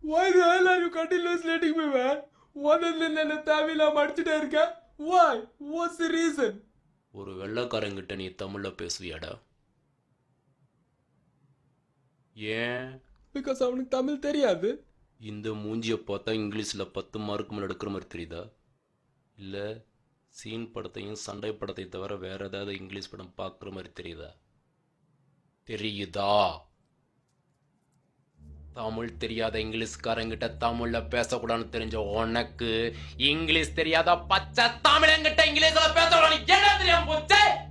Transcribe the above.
Why the hell are you continuously letting me, man? ஒன்னதுல என்ன தேவையில்லாம அடிச்சுட்டே இருக்க? Why? What's the reason? ஒரு வெள்ளைக்காரங்கிட்ட நீ தமிழ்ல பேசுவியாடா? ஏன்? Because அவனுக்கு தமிழ் தெரியாது. இந்த மூஞ்சியை பார்த்தா இங்கிலீஷில் 10 மார்க் மேலே எடுக்கிற மாதிரி தெரியுதா? இல்லை சீன் படத்தையும் சண்டை படத்தையும் தவிர வேற ஏதாவது இங்கிலீஷ் படம் பார்க்குற மாதிரி தெரியுதா? தெரியுதா? தமிழ் தெரியாத இங்கிலீஷ்காரங்கிட்ட தமிழ்ல பேசக்கூடாதுன்னு தெரிஞ்ச உனக்கு இங்கிலீஷ் தெரியாத பச்சை தமிழங்கிட்ட இங்கிலீஷ்ல பேசக்கூடாது என்ன தெரியாம போச்சு?